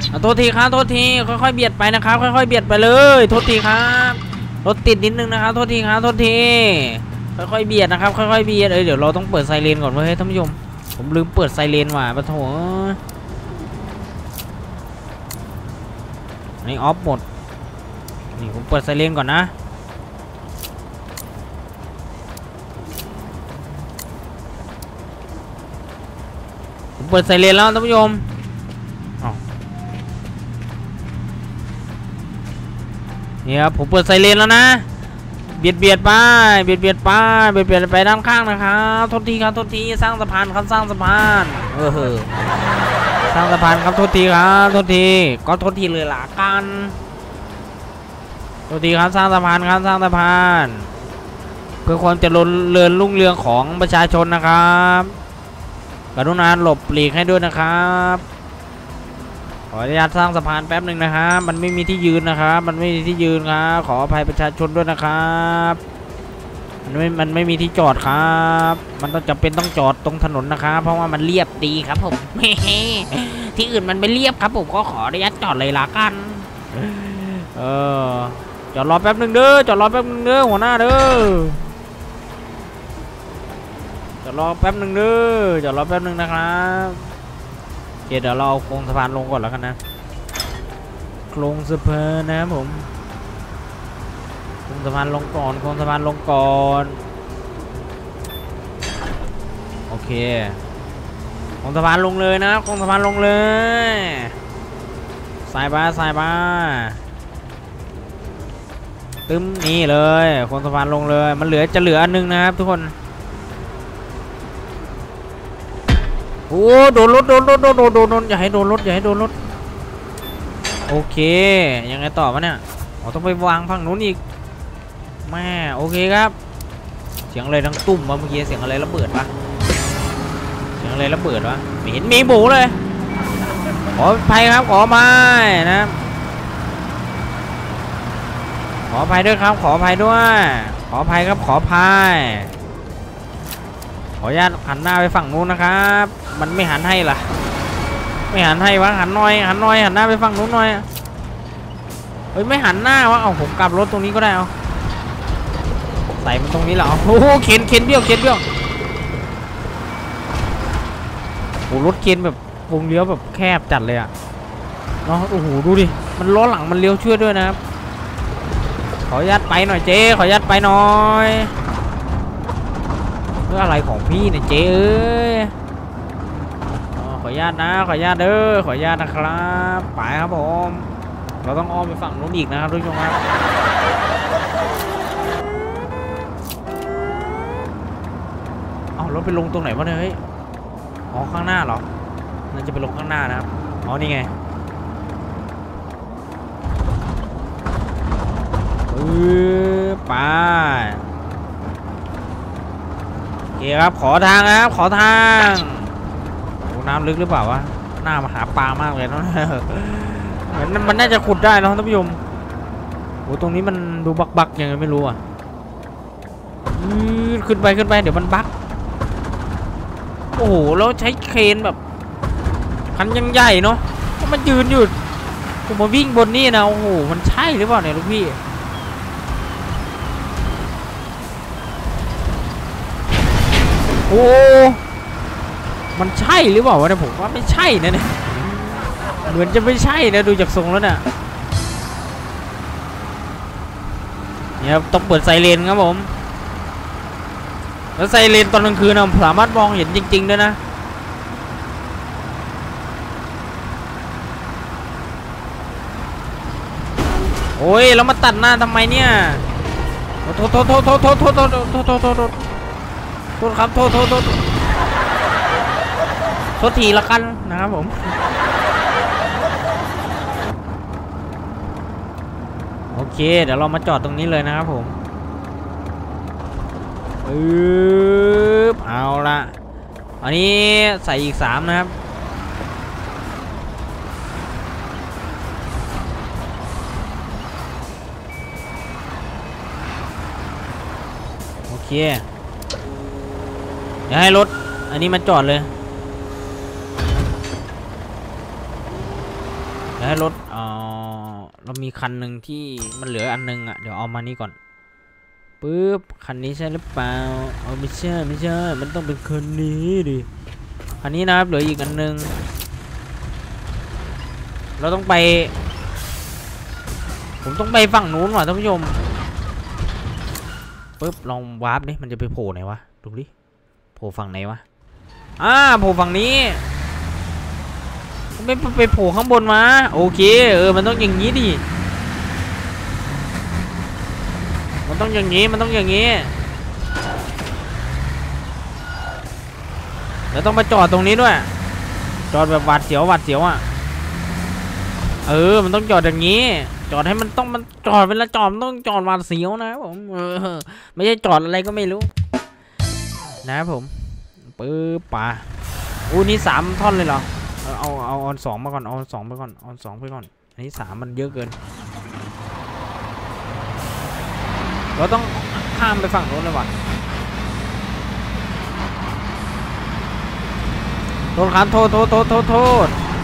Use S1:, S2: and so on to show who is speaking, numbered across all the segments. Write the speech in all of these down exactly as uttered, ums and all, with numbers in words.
S1: โทษทีครับโทษทีค่อยๆเบียดไปนะครับค่อยๆเบียดไปเลยโทษทีครับรถติดนิดนึงนะครับโทษทีครับโทษทีค่อยๆเบียดนะครับค่อยๆเบียดเอ้ยเดี๋ยวเราต้องเปิดไซเรนก่อนเว้ยท่านผู้ชมผมลืมเปิดไซเรนว่ะปะโถนี่ออฟหมดนี่ผมเปิดไซเรนก่อนนะผมเปิดไซเรนแล้วท่านผู้ชมเนี่ยผมเปิดไซเรนแล้วนะเบียดเบียดไปเบียดเบียดไปเบียดเบียดไปด้านข้างนะครับโทษทีครับโทษทีสร้างสะพานครับสร้างสะพานเออสร้างสะพานครับโทษทีครับโทษทีก็โทษทีเลยละกันโทษทีครับสร้างสะพานครับสร้างสะพานเพื่อความเจริญเรืองรุ่งเรืองของประชาชนนะครับกรุณาหลบหลีกให้ด้วยนะครับขออนุญาตสร้างสะพานแป๊บหนึ่งนะครับมันไม่มีที่ยืนนะครับมันไม่มีที่ยืนครับขออภัยประชาชนด้วยนะครับมันไม่มันไม่มีที่จอดครับมันต้องจำเป็นต้องจอดตรงถนนนะครับเพราะว่ามันเรียบดีครับผม ที่อื่นมันไม่เรียบครับผมก็ขออนุญาตจอดเลยละกันเออจอดรอแป๊บหนึ่งเด้อจอดรอแป๊บหนึ่งเด้อหัวหน้าเด้อจอดรอแป๊บหนึ่งเด้อจอดรอแป๊บหนึ่งนะครับเดี๋ยวเราเอาโครงสะพานลงก่อนแล้วกันนะโครงสะพานนะครับผมโครงสะพานลงก่อนโครงสะพานลงก่อนโอเคโครงสะพานลงเลยนะโครงสะพานลงเลยสายบ้าสายบ้าตึ้มนี่เลยโครงสะพานลงเลยมันเหลือจะเหลืออันนึงนะครับทุกคนโอ้โดนรถโดนรถโดนโดนโดนโดนอย่าให้โดนรถอย่าให้โดนรถโอเคยังไงต่อวะเนี่ยเราต้องไปวางฝั่งนู้นอีกแม่โอเคครับเสียงอะไรดังตุ่มวะเมื่อกี้เสียงอะไรระเบิดวะเสียงอะไรระเบิดวะไม่เห็นมีหมูเลยขออภัยครับขอไม่นะขออภัยด้วยครับขออภัยด้วยขออภัยครับขออภัยขออนุญาตหันหน้าไปฝั่งนู้นนะครับมันไม่หันให้ล่ะไม่หันให้วะหันหน่อยหันหน่อยหันหน้าไปฝั่งนู้นหน่อยเฮ้ยไม่หันหน้าวะเอาผมกลับรถตรงนี้ก็ได้เอาใส่มันตรงนี้เหรอโอ้โหเข็นเข็นเบี้ยวเข็นเบี้ยวโอ้รถเข็นแบบวงเลี้ยวแบบแคบจัดเลยอะเนาะโอ้โหดูดิมันล้อหลังมันเลี้ยวช่วยด้วยนะครับขออนุญาตไปหน่อยเจ๊ขออนุญาตไปหน่อยเพื่ออะไรของพี่เนี่ยเจ๊เอ้ยขออนุญาตนะขออนุญาตเด้อขออนุญาตนะครับไปครับผมเราต้องอ้อมไปฝั่งนู้นอีกนะครับทุกผู้ชมครับเอารถไปลงตรงไหนวะเนี่ยเฮ้ยอ๋อข้างหน้าเหรอน่าจะไปลงข้างหน้านะครับอ๋อนี่ไงเออไปโอเคครับขอทางนะครับขอทางน้ำลึกหรือเปล่าวะหน้ามาหาปลามากเลยเนาะเหมือนมันน่าจะขุดได้นะท่านผู้ชมโอ้ตรงนี้มันดูบักบักยังไงไม่รู้อ่ะขึ้นไปขึ้นไปเดี๋ยวมันบักโอ้โหเราใช้เครนแบบคันยังใหญ่เนาะมันยืนอยู่ผมมาวิ่งบนนี่นะโอ้โหมันใช่หรือเปล่าเนี่ยลูกพี่โอ้มันใช่หรือเปล่าวะเนี่ยผมว่าไม่ใช่นะเนี่ยเหมือนจะไม่ใช่นะดูจากทรงแล้วเนี่ยเนี่ยต้องเปิดไซเรนครับผมแล้วไซเรนตอนกลางคืนเราสามารถมองเห็นจริงๆด้วยนะโอ้ยแล้วมาตัดหน้าทำไมเนี่ยโทษโทษโทษโทษโทษโทษโทษโทษโทษโทษโทษโทษครับโทษโทษโทษโทษทีละกันนะครับผมโอเคเดี๋ยวเรามาจอดตรงนี้เลยนะครับผมปึ๊บเอาละอันนี้ใส่อีกสามนะครับโอเคเดี๋ยวให้รถอันนี้มาจอดเลยให้รถเออเรามีคันหนึ่งที่มันเหลืออันนึงอ่ะเดี๋ยวเอามานี่ก่อนปึ๊บคันนี้ใช่หรือเปล่าเอาไม่ใช่ไม่ใช่มันต้องเป็นคันนี้ดิคันนี้นะครับเหลืออีกอันนึงเราต้องไปผมต้องไปฝั่งนู้นว่ะท่านผู้ชมปึ๊บลองวาร์ปดิมันจะไปโผล่ไหนวะดูดิโผล่ฝั่งไหนวะอ่าโผล่ฝั่งนี้ไม่ไปโผล่ข้างบนมาโอเคเออมันต้องอย่างนี้ดิมันต้องอย่างนี้มันต้องอย่างนี้แล้วต้องมาจอดตรงนี้ด้วยจอดแบบหวาดเสียวหวาดเสียวอ่ะเออมันต้องจอดอย่างนี้จอดให้มันต้องมันจอดเวลาจอดมันต้องจอดหวาดเสียวนะผมเออไม่ใช่จอดอะไรก็ไม่รู้นะผมปื๊บป่าอู้นี่สามท่อนเลยเหรอเอาเอาเอาออนสองมาก่อนเอาสองไปก่อนออนสองไปก่อนอันนี้สามมันเยอะเกินเราต้องข้ามไปฝั่งโน้นเลยว่ะโทษครับโทษโทษโทษโทษโทษ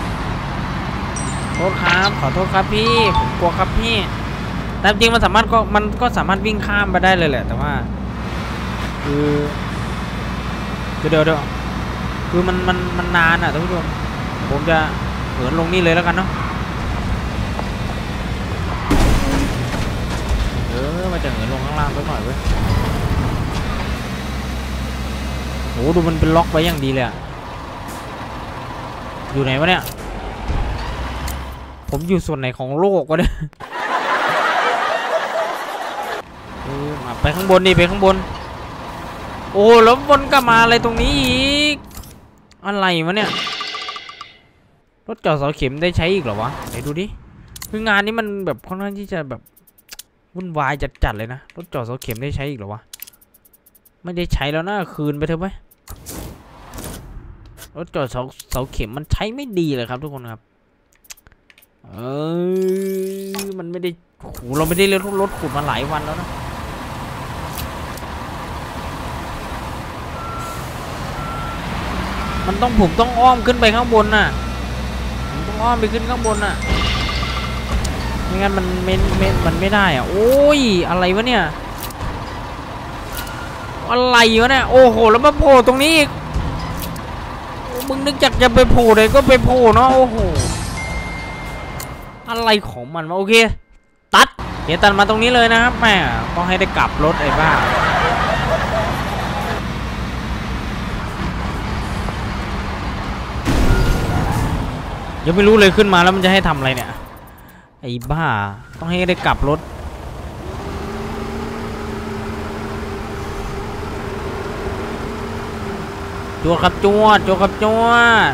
S1: โทษครับขอโทษครับพี่ผมกลัวครับพี่แต่จริงมันสามารถก็มันก็สามารถวิ่งข้ามไปได้เลยแหละแต่ว่าคือคือเดี๋ยวเดี๋ยวคือมันมันมันนานอ่ะท่านผู้ชมผมจะเหินลงนี่เลยแล้วกันเนาะเออมันจะเหินลงข้างล่างสักหน่อยเว้ยโอ้ดูมันเป็นล็อกไว้อย่างดีเลยอะอยู่ไหนวะเนี่ยผมอยู่ส่วนไหนของโลกวะเนี่ยไปข้างบนนี่ไปข้างบนโอ้แล้วบนก็มาอะไรตรงนี้อีกอะไรวะเนี่ยรถจอดเสาเข็มได้ใช้อีกเหรอวะไหนดูดิคืองานนี้มันแบบค่อนข้างที่จะแบบวุ่นวายจัดๆเลยนะรถจอดเสาเข็มได้ใช้อีกเหรอวะไม่ได้ใช้แล้วนะคืนไปเถอะไหมรถจอดเสาเสาเข็มมันใช้ไม่ดีเลยครับทุกคนครับเออมันไม่ได้โหเราไม่ได้เลี้ยงรถขุดมาหลายวันแล้วนะมันต้องผมต้องอ้อมขึ้นไปข้างบนน่ะผมต้องอ้อมไปขึ้นข้างบนน่ะไม่งั้นมันเมนเมนมันไม่ได้อ่ะโอ้ยอะไรวะเนี่ยอะไรวะเนี่ยโอ้โหแล้วมาโผล่ตรงนี้อีกมึงนึกอยากจะไปโผล่เลยก็ไปโผล่เนาะโอ้โหอะไรของมันวะโอเคตัดเดี๋ยวตัดมาตรงนี้เลยนะครับแม่ต้องให้ได้กลับรถไอ้บ้ายังไม่รู้เลยขึ้นมาแล้วมันจะให้ทำอะไรเนี่ยไอ้บ้าต้องให้ได้กลับรถจวดครับจวดจวดครับจวด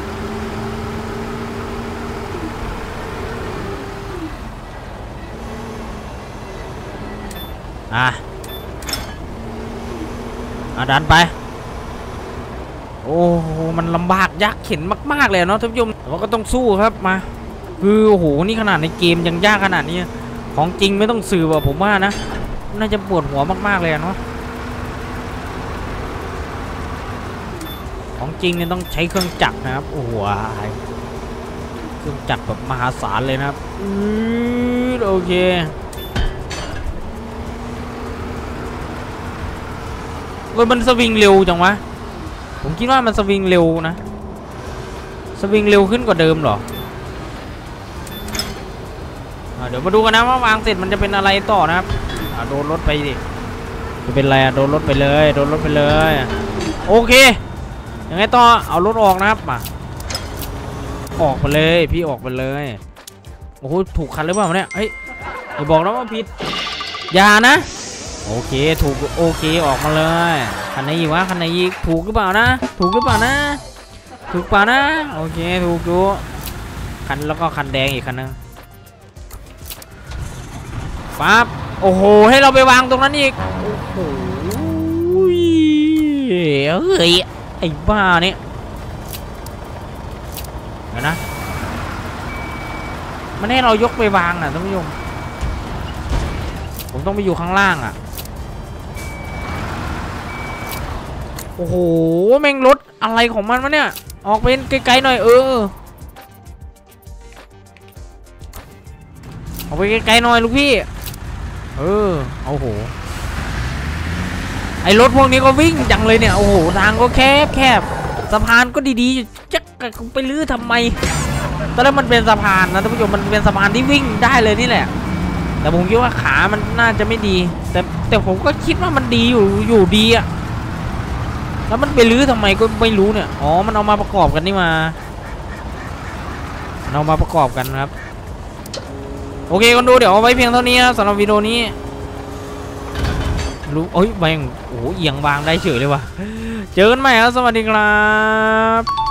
S1: อ่ะอ่ะดันไปโอ้โหมันลำบากยากเข็นมากๆเลยเนาะท่านผู้ชมแต่ว่าก็ต้องสู้ครับมาคือโอ้โหนี่ขนาดในเกมยังยากขนาดนี้ของจริงไม่ต้องสื่อว่ะผมว่านะน่าจะปวดหัวมากๆเลยเนาะของจริงเนี่ยต้องใช้เครื่องจักรนะครับโอ้โหเครื่องจักรแบบมหาศาลเลยนะครับอือโอเคเว้ยมันสวิงเร็วจังวะผมคิดว่ามันสวิงเร็วนะสวิงเร็วขึ้นกว่าเดิมหรอเดี๋ยวมาดูกันนะว่าวางเสร็จมันจะเป็นอะไรต่อนะครับโดนรถไปดิจะเป็นอะไรอะโดนรถไปเลยโดนรถไปเลยโอเคยังไงต่อเอารถออกนะครับมาออกไปเลยพี่ออกไปเลยโอ้โหถูกคันหรือเปล่าเนี่ยเฮ้ยอย่าบอกนะว่าผิดอย่านะโอเคถูกโอเคออกมาเลยคันไหนอีกวะคันไหนอีกถูกหรือเปล่านะถูกหรือเปล่านะถูกเปล่านะโอเคถูกดูคันแล้วก็คันแดงอีกคันนึงปั๊บโอ้โหให้เราไปวางตรงนั้นอีกโอ้โหเฮ้ยไอ้บ้าเนี่ยเดี๋ยวนะมันให้เรายกไปวางน่ะท่านผู้ชมผมต้องไปอยู่ข้างล่างอ่ะโอ้โหแม่งรถอะไรของมันวะเนี่ยออกเป็นไกลๆหน่อยเออเอาไปไกลๆหน่อยลูกพี่เออโอ้โหไอรถพวกนี้ก็วิ่งจังเลยเนี่ยโอ้โหทางก็แคบแคบสะพานก็ดีๆอยู่จักไปลื้อทำไมตอนแรกมันเป็นสะพานนะท่านผู้ชมมันเป็นสะพานที่วิ่งได้เลยนี่แหละแต่ผมคิดว่าขามันน่าจะไม่ดีแต่แต่ผมก็คิดว่ามันดีอยู่อยู่ดีอะแล้วมันไปลื้อทำไมก็ไม่รู้เนี่ยอ๋อมันเอามาประกอบกันนี่มาเอามาประกอบกันครับโอเคคนดูเดี๋ยวเอาไว้เพียงเท่านี้สำหรับวิดีโอนี้รู้เอ้ยแบงโอ้โหเอียงวางได้เฉยเลยว่ะเจอกันใหม่ครับสวัสดีครับ